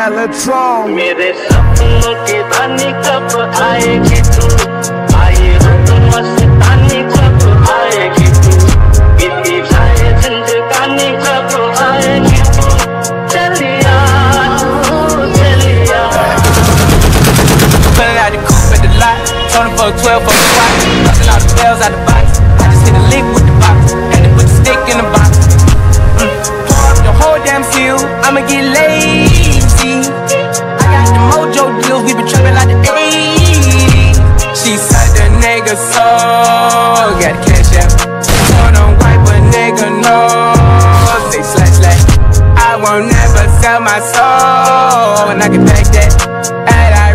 Petrol. मेरे सपनों की रानी कब आएगी तू, आए रुक मस्तानी कब आएगी तू, बीती जाए जिंदगानी कब आएगी तू, चलिया चलिया. Pulling out the coupe at the lot, told him for a 12 for the spot, busting all the bells out the box. I just hit a lick with the box, and then put the stick in the box. Pour up the whole damn seal, I'ma get lazy. I got the mojo deals, we been trapping like the 80s. She said the nigga soul, got the cash out. Told him wipe a nigga nose, say slash slash. I won't never sell my soul, and I can back that.